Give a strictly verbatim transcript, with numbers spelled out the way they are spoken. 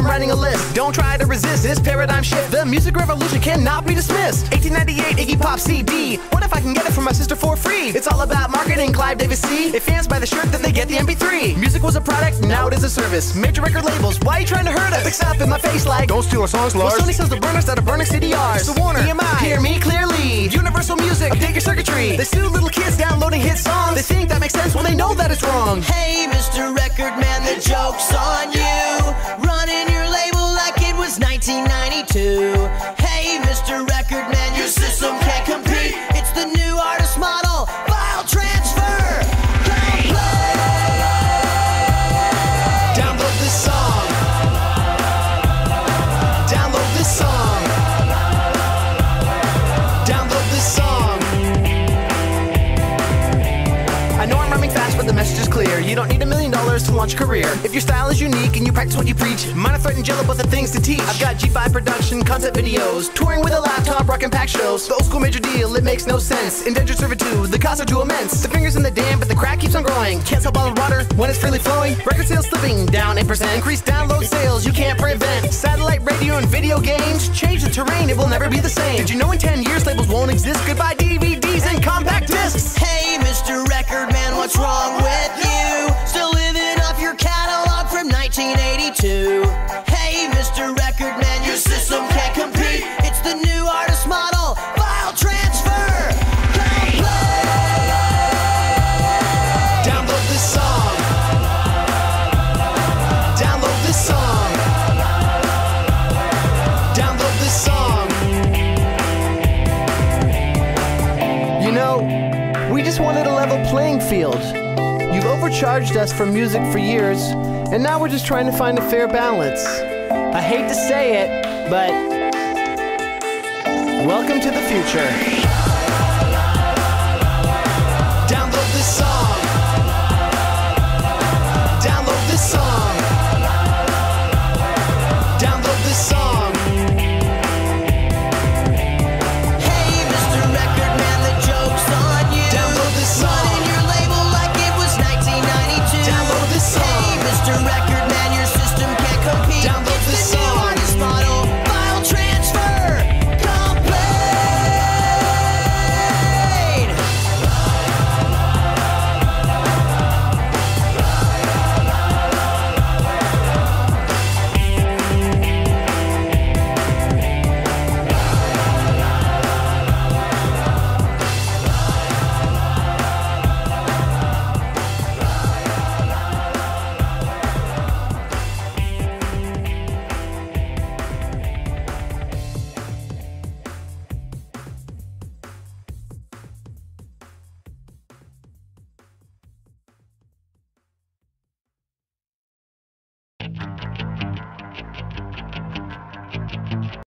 I'm writing a list. Don't try to resist this paradigm shift. The music revolution cannot be dismissed. eighteen ninety-eight Iggy Pop C D. What if I can get it from my sister for free? It's all about marketing, Clive Davis C. If fans buy the shirt, then they get the M P three. Music was a product, now it is a service. Major record labels, why are you trying to hurt us? Fix up in my face like, don't steal our songs, Lars. Well, Sony sells the burners that are burning C D Rs. So Warner, E M I, hear me clearly. Universal Music, update your circuitry. They sue little kids downloading hit songs. They think that makes sense when they know that it's wrong. Hey, Mister Record Man, the joke's on you. Running your label like it was nineteen ninety-two. Hey, Mister Record Man, your system can't compete. It's the new artist model, file transfer. Go play. Download this song. Download this song. Download this song. I know I'm rhyming fast, but the message is clear. You don't need a million dollars to launch a career. If your style is unique and you practice what you preach, Minor Threat and Jello both the things to teach. I've got G five production, concept videos, touring with a laptop, rockin' pack shows. The old school major deal, it makes no sense. Indentured servitude, the costs are too immense. The finger's in the dam, but the crack keeps on growing. Can't sell bottled water when it's freely flowing. Record sales slipping down eight percent. Increased download sales you can't prevent. Satellite radio and video games change the terrain, it will never be the same. Did you know in ten years labels won't exist? Goodbye D V Ds and compact discs. Hey, Mister Record Man, what's wrong with you? Still living off your catalog from nineteen eighty-two. Hey, Mister Record Man, your system can't compete. It's the new artist model, file transfer. Go play. Download this song. Download this song. Download this song. You know, we just wanted a level playing field. You've overcharged us for music for years, and now we're just trying to find a fair balance. I hate to say it, but welcome to the future. Download this song.